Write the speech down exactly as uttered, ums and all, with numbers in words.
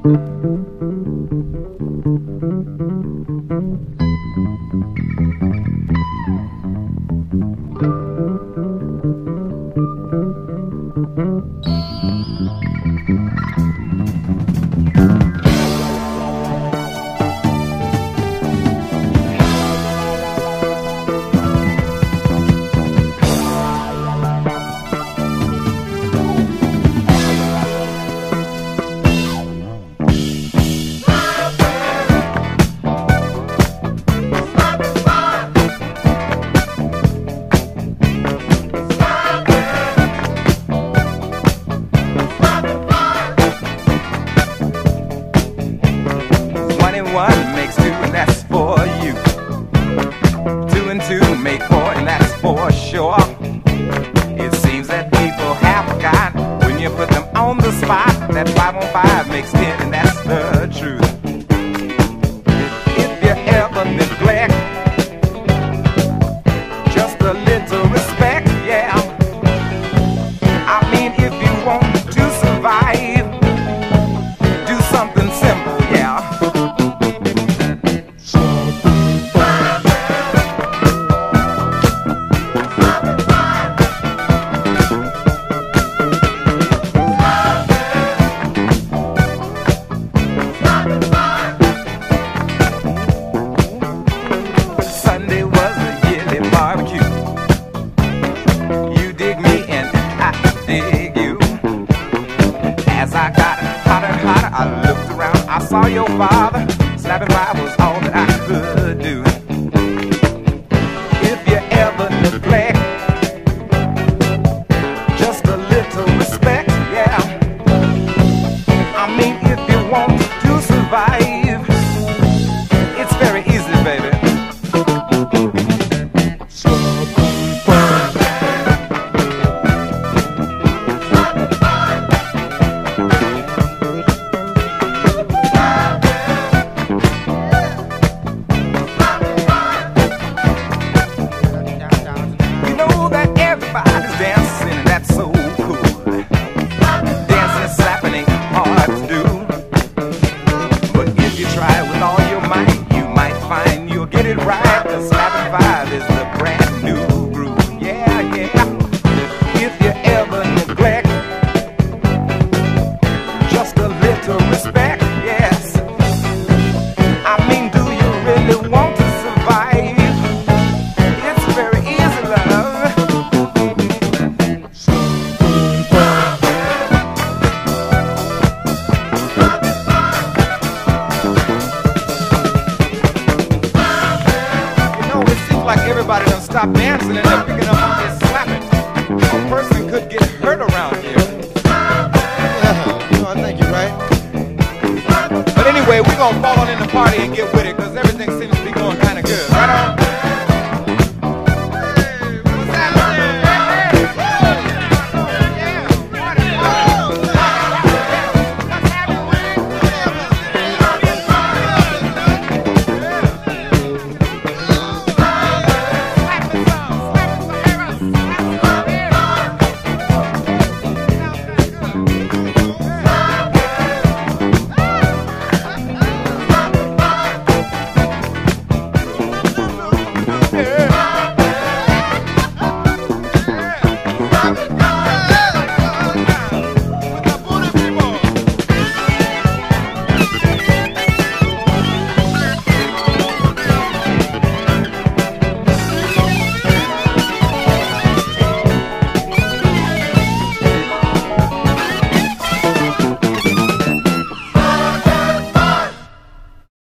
One makes two, and that's for you. Two and two make four, and that's for sure. It seems that people have forgotten when you put them on the spot that five on five makes ten, and that's the truth. If you ever neglect just a little respect, yeah, I mean, if you want to survive, do something simple, yeah. Sunday was a yearly barbecue. You dig me and I dig you. As I got hotter and hotter, I looked around, I saw your father. Slapping by was all that I could do. If you ever neglect just a little respect, yeah, I mean, if you want to survive, it's very easy, baby. Everybody's dancing, and that's so cool. Dancing and slapping ain't hard to do, but if you try with all your might, you might find you'll get it right. The slapping five is the brand new groove. Yeah, yeah. If you ever neglect just a little respect, yes, I mean, do you really want to survive? It's very easy, love. Like everybody done stop dancing and they're picking up on this slapping. A person could get hurt around here. Yeah, you know, I think you're right. But anyway, we're gonna fall on in the party and get with it, because everything seems to be going kind of good. Right on?